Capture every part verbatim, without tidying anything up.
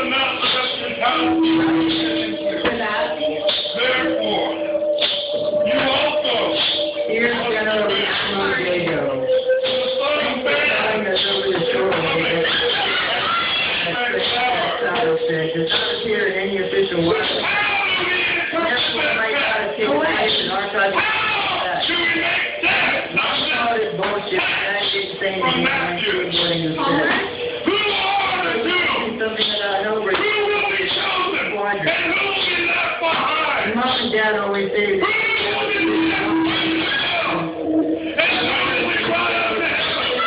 not left in house. Therefore, you also. Here's General Diego. Does not appear in any official work. Therefore, might not take place in our country. All this bullshit, that shit saying that you're not doing what you said. Who are the two? Something that I know where Who will be chosen? And who will be left behind? Mom and Dad always say Who will be left behind? And who will be brought up there?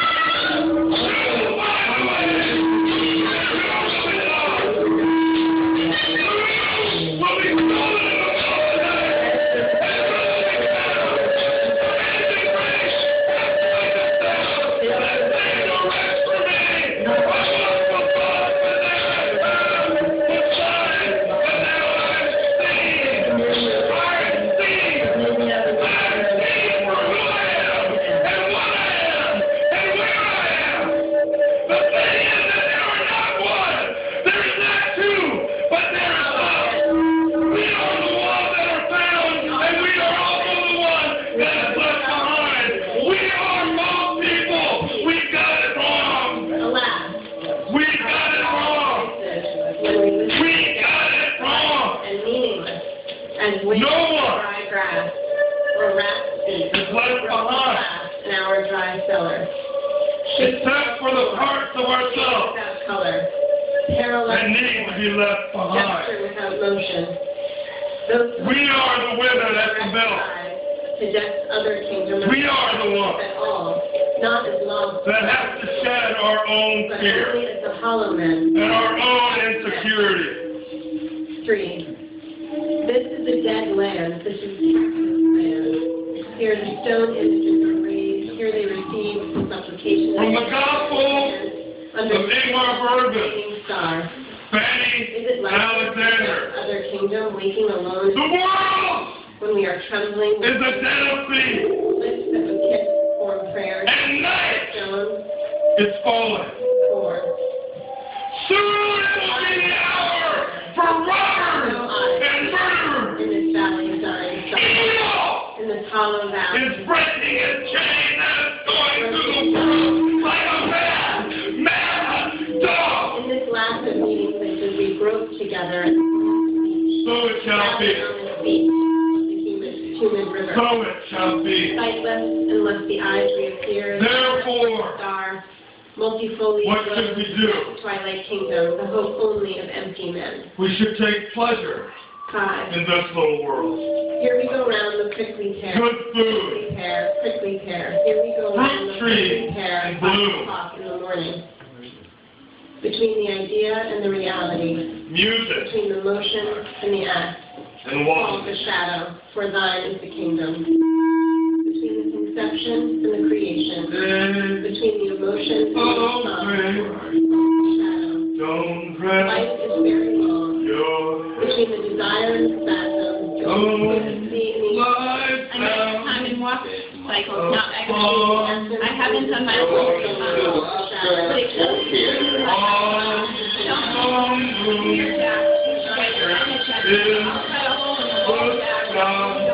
Except for the parts of ourselves that need to be left behind. We are the wither that's the milk. We are the ones that have to shed our own fear and our own insecurity. Three. This is a dead land. This is land. Here the stone images are raised. Here they receive supplication from the Gospel under of Ingmar Bergman, star. Fanny Is it like Alexander. Other kingdom waking alone? The world when we are trembling is a den of thieves. Lips that would kiss form prayers. And night Stones is falling. Four. Soon it will be the hour for robbers and murderers. In this valley of dying Evil in this hollow valley is breaking its chain and it's going through the world like a mad, mad dog. In this last of meeting places we broke together. So it shall be. Human river. So it shall be. Sightless unless the eyes reappear. Therefore, star, multifoliate. What should we do? Twilight kingdom, the hope only of empty men. We should take pleasure Five. in this little world. Here we go round the prickly pear. Good food. Prickly pear, prickly pear. Here we go round the prickly pear at five o'clock in the morning. Between the idea and the reality. Music. Between the motion and the act. And walk. The shadow, for thine is the kingdom. Between the conception and the creation. Then Between the emotion and the song. Shadow. Don't rest. Life is very long. Your Between the desire and the spasm. own life I know time and walk cycles, not actually. I haven't done my own. All